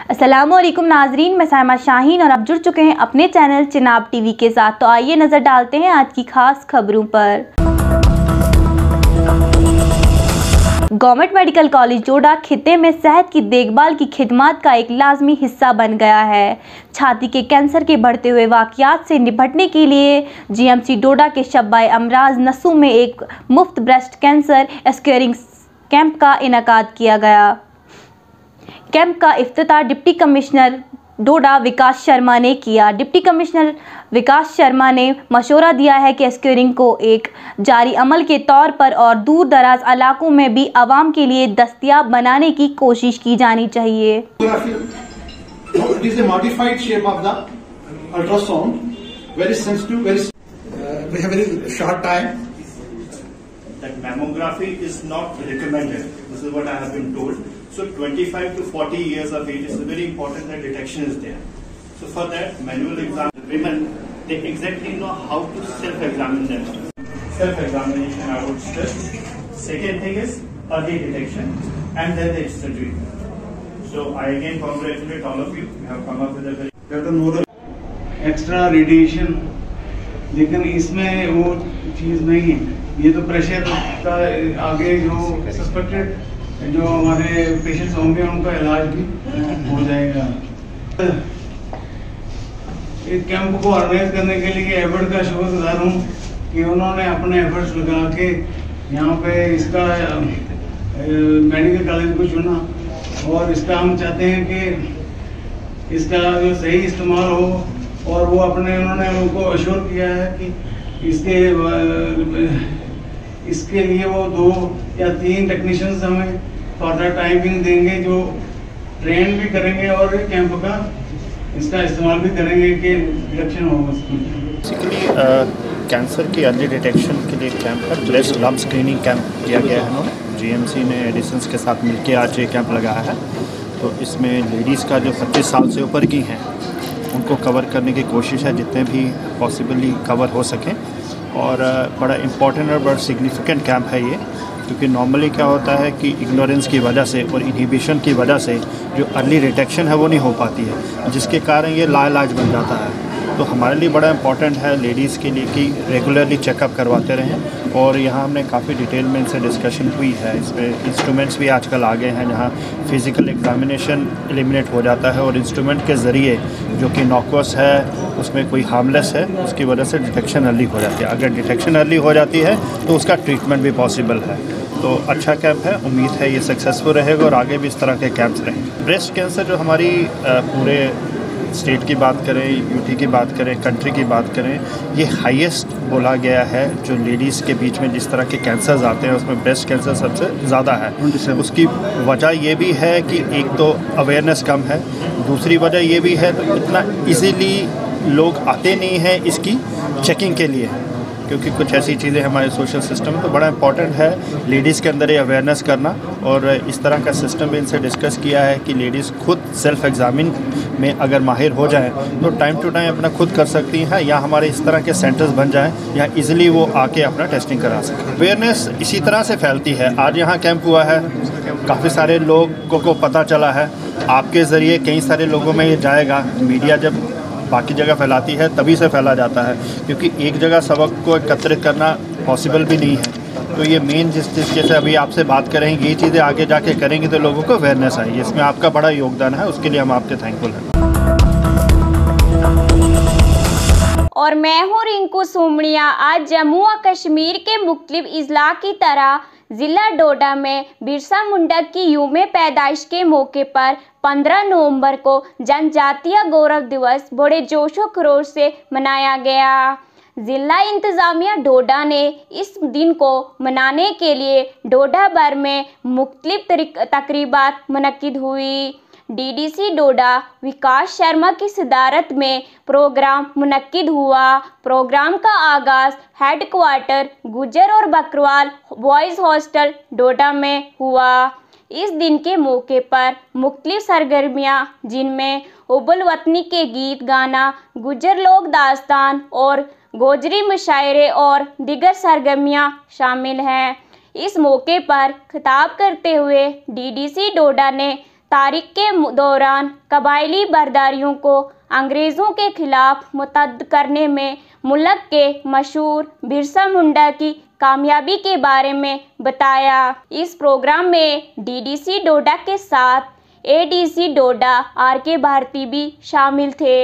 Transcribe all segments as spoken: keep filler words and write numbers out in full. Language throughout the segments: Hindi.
अस्सलामुअलैकुम नाजरीन, मैं साइमा शाहीन और आप जुड़ चुके हैं अपने चैनल चिनाब टीवी के साथ। तो आइए नज़र डालते हैं आज की खास खबरों पर। गवर्नमेंट मेडिकल कॉलेज डोडा खिते में सेहत की देखभाल की खिदमत का एक लाजमी हिस्सा बन गया है। छाती के कैंसर के बढ़ते हुए वाक़यात से निपटने के लिए जीएमसी डोडा के शब्बाए अमराज नसू में एक मुफ्त ब्रेस्ट कैंसर स्क्रीनिंग कैंप का इनेकाद किया गया। कैंप का इफ्तिताह डिप्टी कमिश्नर डोडा विकास शर्मा ने किया। डिप्टी कमिश्नर विकास शर्मा ने मशवरा दिया है कि स्क्रीनिंग को एक जारी अमल के तौर पर और दूर दराज इलाकों में भी आवाम के लिए दस्तयाब बनाने की कोशिश की जानी चाहिए। It is a modified shape of the ultrasound, very sensitive, very. Uh, we have very short time. That mammography is not recommended. This is what I have been told. So twenty-five to forty years of age is very important that detection is there. So for that manual exam, women they exactly know how to self-examine themselves. Self-examination I would stress. Second thing is early detection, and then there is the treatment. So I again congratulate all of you. You have come up with a very extra radiation, लेकिन इसमें वो चीज़ नहीं है। ये तो प्रेशर का आगे जो सस्पेक्टेड जो हमारे पेशेंट्स होंगे उनका इलाज भी हो जाएगा। इस कैंप को ऑर्गेनाइज करने के लिए एबर्ट का शुक्रगुजार हूँ कि उन्होंने अपने एफर्ट्स लगा के यहाँ पे इसका मेडिकल कॉलेज को चुना और इसका हम चाहते हैं कि इसका जो सही इस्तेमाल हो और वो अपने उन्होंने उनको अश्योर किया है कि इसके इसके लिए वो दो या तीन टेक्नीशियंस हमें फर्दर टाइमिंग देंगे जो ट्रेन भी करेंगे और कैंप का इसका इस्तेमाल भी करेंगे कि डिटेक्शन हो। बेसिकली कैंसर की अर्ली डिटेक्शन के लिए कैंप पर ब्रेस्ट लम्प स्क्रीनिंग कैंप किया गया है। उन्होंने जीएमसी ने एडिसन्स के साथ मिलकर आज ये कैंप लगाया है। तो इसमें लेडीज़ का जो पच्चीस साल से ऊपर की हैं उनको कवर करने की कोशिश है जितने भी पॉसिबली कवर हो सकें। और बड़ा इम्पॉर्टेंट और बड़ा सिग्निफिकेंट कैंप है ये, क्योंकि नॉर्मली क्या होता है कि इग्नोरेंस की वजह से और इनहिबिशन की वजह से जो अर्ली डिटेक्शन है वो नहीं हो पाती है, जिसके कारण ये लाइलाज बन जाता है। तो हमारे लिए बड़ा इम्पॉर्टेंट है लेडीज़ के लिए कि रेगुलरली चेकअप करवाते रहें। और यहाँ हमने काफ़ी डिटेल में इनसे डिस्कशन हुई है। इसमें इंस्ट्रूमेंट्स भी आजकल आ गए हैं जहाँ फ़िज़िकल एग्जामिनेशन एलिमिनेट हो जाता है और इंस्ट्रूमेंट के ज़रिए जो कि नॉक्वस है उसमें कोई हार्मलेस है उसकी वजह से डिटेक्शन अर्ली हो जाती है। अगर डिटेक्शन अर्ली हो जाती है तो उसका ट्रीटमेंट भी पॉसिबल है। तो अच्छा कैंप है, उम्मीद है ये सक्सेसफुल रहेगा और आगे भी इस तरह के कैंप्स रहें। ब्रेस्ट कैंसर जो हमारी पूरे स्टेट की बात करें, यूटी की बात करें, कंट्री की बात करें, ये हाईएस्ट बोला गया है। जो लेडीज़ के बीच में जिस तरह के कैंसर्स आते हैं उसमें ब्रेस्ट कैंसर सबसे ज़्यादा है। उसकी वजह ये भी है कि एक तो अवेयरनेस कम है, दूसरी वजह ये भी है तो इतना इजीली लोग आते नहीं हैं इसकी चेकिंग के लिए, क्योंकि कुछ ऐसी चीज़ें हमारे सोशल सिस्टम में। तो बड़ा इंपॉर्टेंट है लेडीज़ के अंदर ये अवेयरनेस करना। और इस तरह का सिस्टम भी इनसे डिस्कस किया है कि लेडीज़ खुद सेल्फ एग्ज़ामिन में अगर माहिर हो जाएं तो टाइम टू टाइम अपना खुद कर सकती हैं, या हमारे इस तरह के सेंटर्स बन जाएं या इजीली वो आके अपना टेस्टिंग करा सकें। अवेयरनेस इसी तरह से फैलती है। आज यहाँ कैंप हुआ है, काफ़ी सारे लोगों को पता चला है, आपके ज़रिए कई सारे लोगों में ये जाएगा। मीडिया जब बाकी जगह फैलाती है तभी से फैला जाता है, क्योंकि एक जगह सबक को एकत्रित करना पॉसिबल भी नहीं है। तो ये मेन जिस तरीके से अभी आपसे बात करेंगे ये चीज़ें आगे जाके करेंगे तो लोगों को अवेयरनेस आएगी। इसमें आपका बड़ा योगदान है, उसके लिए हम आपके थैंकफुल हैं। और मैं हूँ रिंकू सोमड़िया। आज जम्मू व कश्मीर के मुख्तलिफ अजला की तरह ज़िला डोडा में बिरसा मुंडा की यूम पैदाइश के मौके पर पंद्रह नवंबर को जनजातीय गौरव दिवस बड़े जोशो खरोश से मनाया गया। ज़िला इंतज़ामिया डोडा ने इस दिन को मनाने के लिए डोडा भर में मुख्तलिफ तकरीबात मुनक्किद हुई। डीडीसी डोडा विकास शर्मा की सदारत में प्रोग्राम मुनक्किद हुआ। प्रोग्राम का आगाज़ हेड क्वार्टर गुजर और बकरवाल बॉयज़ हॉस्टल डोडा में हुआ। इस दिन के मौके पर मुख्तलिफ सरगर्मियाँ जिनमें उबुल वतनी के गीत गाना, गुजर लोक दास्तान और गोजरी मुशायरे और दीगर सरगर्मियाँ शामिल हैं। इस मौके पर खिताब करते हुए डीडीसी डोडा ने तारीख के दौरान कबायली बर्दारियों को अंग्रेज़ों के खिलाफ मुतहद करने में मुल्क के मशहूर बिरसा मुंडा की कामयाबी के बारे में बताया। इस प्रोग्राम में डीडीसी डोडा के साथ एडीसी डोडा आर के भारती भी शामिल थे।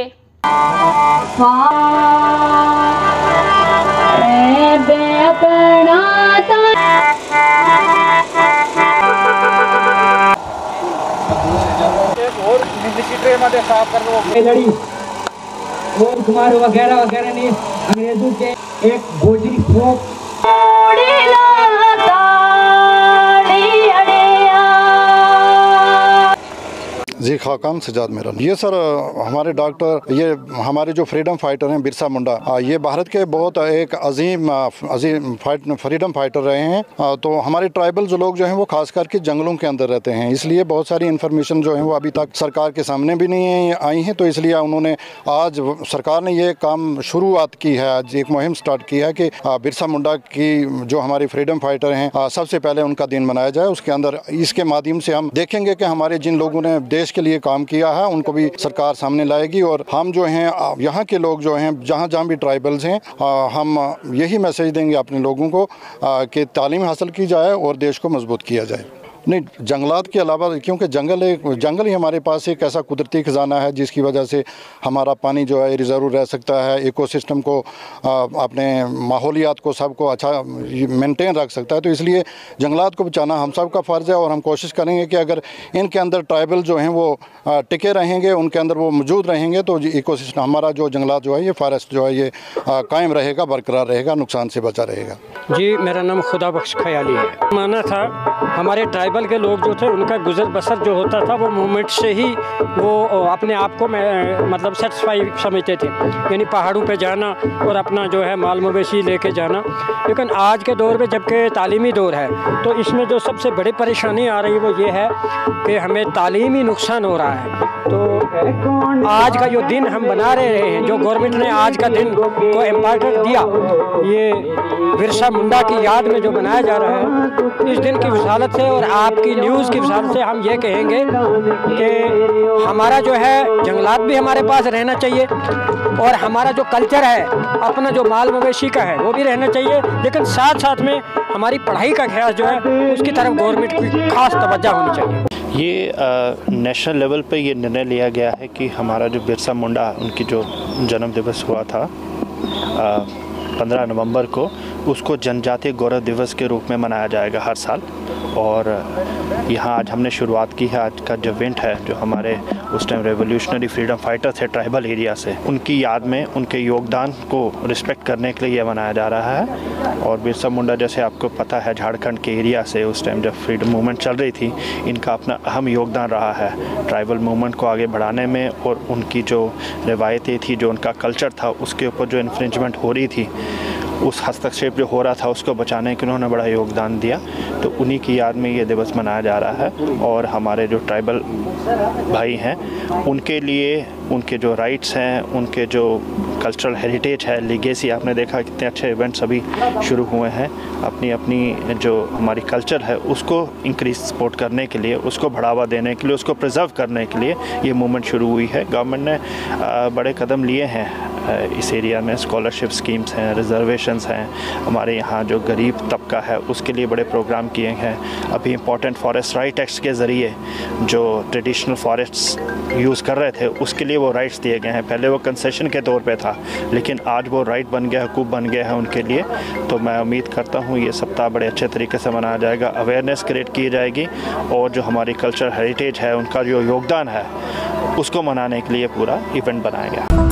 लड़ी ओम कुमार वगैरह वगैरह ने अंग्रेजों के एक गोजरी फोक जी खाकाम सजाद मेरा ये सर हमारे डॉक्टर ये हमारे जो फ्रीडम फाइटर हैं बिरसा मुंडा ये भारत के बहुत एक अजीम अजीम फाइट फ्रीडम फाइटर रहे हैं। तो हमारे ट्राइबल जो लोग जो हैं वो खास करके जंगलों के अंदर रहते हैं, इसलिए बहुत सारी इन्फॉर्मेशन जो है वो अभी तक सरकार के सामने भी नहीं आई हैं। तो इसलिए उन्होंने आज सरकार ने ये काम शुरुआत की है, आज एक मुहिम स्टार्ट की है कि बिरसा मुंडा की जो हमारे फ्रीडम फाइटर हैं सबसे पहले उनका दिन मनाया जाए। उसके अंदर इसके माध्यम से हम देखेंगे कि हमारे जिन लोगों ने देश के लिए काम किया है उनको भी सरकार सामने लाएगी। और हम जो हैं यहाँ के लोग जो हैं जहाँ जहाँ भी ट्राइबल्स हैं हम यही मैसेज देंगे अपने लोगों को कि तालीम हासिल की जाए और देश को मजबूत किया जाए। नहीं, जंगलात के अलावा क्योंकि जंगल एक जंगल ही हमारे पास एक ऐसा कुदरती खजाना है जिसकी वजह से हमारा पानी जो है रिजर्व रह सकता है, इकोसिस्टम को अपने माहौलियात को सबको अच्छा मेंटेन रख सकता है। तो इसलिए जंगलात को बचाना हम सब का फ़र्ज़ है और हम कोशिश करेंगे कि अगर इनके अंदर ट्राइबल जो हैं वो टिके रहेंगे, उनके अंदर वो मौजूद रहेंगे तो इकोसिस्टम हमारा जो जंगलात जो है ये फॉरेस्ट जो है ये कायम रहेगा, बरकरार रहेगा, नुकसान से बचा रहेगा। जी मेरा नाम खुदा बख्श ख्याली है। माना था हमारे ट्राइबल के लोग जो थे उनका गुजर बसर जो होता था वो मूवमेंट से ही वो अपने आप को मतलब सेटिस्फाई समझते थे, यानी पहाड़ों पे जाना और अपना जो है माल मवेशी लेके जाना। लेकिन आज के दौर में जबकि तालीमी दौर है तो इसमें जो सबसे बड़ी परेशानी आ रही है वो ये है कि हमें तालीमी नुकसान हो रहा है। तो आज का जो दिन हम बना रहे हैं, जो गवर्नमेंट ने आज का दिन को इम्पोर्टेंस दिया, ये बिरसा मुंडा की याद में जो बनाया जा रहा है, इस दिन की विसालत से और आपकी न्यूज़ की विसालत से हम ये कहेंगे कि हमारा जो है जंगलात भी हमारे पास रहना चाहिए और हमारा जो कल्चर है, अपना जो माल मवेशी का है वो भी रहना चाहिए, लेकिन साथ साथ में हमारी पढ़ाई का ख्याल जो है उसकी तरफ गवर्नमेंट की खास तवज्जो होनी चाहिए। ये नेशनल लेवल पे ये निर्णय लिया गया है कि हमारा जो बिरसा मुंडा उनकी जो जन्म दिवस हुआ था पंद्रह नवंबर को, उसको जनजातीय गौरव दिवस के रूप में मनाया जाएगा हर साल। और यहाँ आज हमने शुरुआत की है। आज का जो इवेंट है, जो हमारे उस टाइम रेवोल्यूशनरी फ्रीडम फाइटर थे ट्राइबल एरिया से, उनकी याद में उनके योगदान को रिस्पेक्ट करने के लिए यह मनाया जा रहा है। और बिरसा मुंडा जैसे आपको पता है झारखंड के एरिया से उस टाइम जब फ्रीडम मूवमेंट चल रही थी, इनका अपना अहम योगदान रहा है ट्राइबल मूवमेंट को आगे बढ़ाने में। और उनकी जो रिवायतें थी, जो उनका कल्चर था, उसके ऊपर जो इन्फ्रिंजमेंट हो रही थी, उस हस्तक्षेप जो हो रहा था उसको बचाने के उन्होंने बड़ा योगदान दिया। तो उन्हीं की याद में ये दिवस मनाया जा रहा है। और हमारे जो ट्राइबल भाई हैं उनके लिए उनके जो राइट्स हैं, उनके जो कल्चरल हेरिटेज है, लीगेसी, आपने देखा कितने अच्छे इवेंट्स अभी शुरू हुए हैं। अपनी अपनी जो हमारी कल्चर है उसको इंक्रीज सपोर्ट करने के लिए, उसको बढ़ावा देने के लिए, उसको प्रिजर्व करने के लिए ये मूवमेंट शुरू हुई है। गवर्नमेंट ने बड़े कदम लिए हैं इस एरिया में, स्कॉलरशिप स्कीम्स हैं, रिजर्वेशंस हैं, हमारे यहाँ जो गरीब तबका है उसके लिए बड़े प्रोग्राम किए हैं। अभी इम्पोर्टेंट फॉरेस्ट राइट एक्ट्स के ज़रिए जो ट्रेडिशनल फॉरेस्ट्स यूज़ कर रहे थे उसके लिए वो राइट्स दिए गए हैं। पहले वो कंसेशन के तौर पे था, लेकिन आज वो राइट बन गया, हुकूक बन गया है उनके लिए। तो मैं उम्मीद करता हूँ ये सप्ताह बड़े अच्छे तरीके से मनाया जाएगा, अवेयरनेस क्रिएट की जाएगी और जो हमारी कल्चरल हेरिटेज है, उनका जो योगदान है, उसको मनाने के लिए पूरा इवेंट बनाया गया।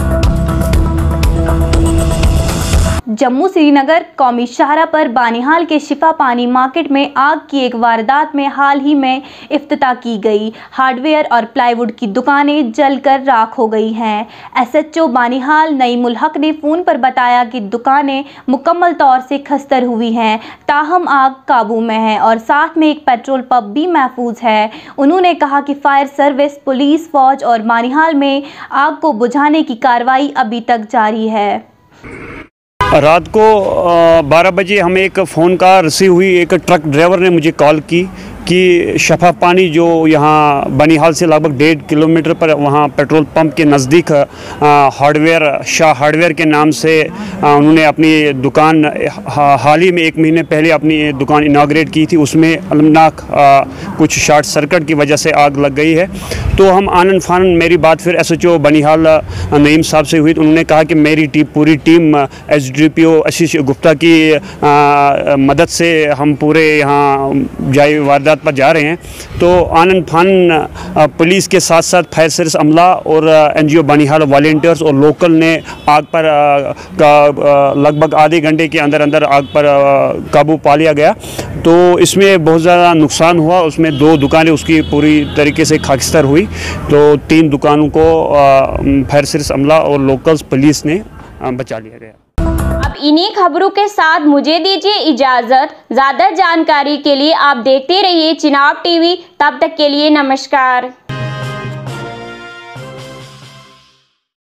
जम्मू श्रीनगर कौमी शाहरा पर बानिहाल के शिफा पानी मार्केट में आग की एक वारदात में हाल ही में इफ्तिताह की गई। हार्डवेयर और प्लाईवुड की दुकानें जलकर राख हो गई हैं। एसएचओ बानिहाल नईमुल हक ने फ़ोन पर बताया कि दुकानें मुकम्मल तौर से खस्तर हुई हैं, ताहम आग काबू में है और साथ में एक पेट्रोल पंप भी महफूज है। उन्होंने कहा कि फायर सर्विस, पुलिस, फौज और बानिहाल में आग को बुझाने की कार्रवाई अभी तक जारी है। रात को बारह बजे हमें एक फ़ोन कॉल रिसीव हुई। एक ट्रक ड्राइवर ने मुझे कॉल की कि शफा पानी जो यहाँ बनिहाल से लगभग डेढ़ किलोमीटर पर वहाँ पेट्रोल पंप के नज़दीक हार्डवेयर शाह हार्डवेयर के नाम से आ, उन्होंने अपनी दुकान हाल ही में एक महीने पहले अपनी दुकान इनाग्रेट की थी। उसमें अलमनाक कुछ शॉर्ट सर्किट की वजह से आग लग गई है। तो हम आनन फानन मेरी बात फिर S H O Banihal Naeem साहब से हुई तो उन्होंने कहा कि मेरी टीम पूरी team S D P O Ashish Gupta की आ, मदद से हम पूरे यहाँ जाए वारदात पर जा रहे हैं। तो आनन फानन पुलिस के साथ साथ फायर सर्विस अमला और N G O Banihal volunteers और लोकल ने आग पर लगभग आधे घंटे के अंदर अंदर आग पर काबू पा लिया गया। तो इसमें बहुत ज़्यादा नुकसान हुआ, उसमें दो दुकानें उसकी पूरी तरीके से खाकिस्तार हुई। तो तीन दुकानों को फायर सर्विस अमला और लोकल्स पुलिस ने बचा लिया गया। अब इन्हीं खबरों के साथ मुझे दीजिए इजाज़त। ज़्यादा जानकारी के लिए आप देखते रहिए चिनाब टीवी। तब तक के लिए नमस्कार।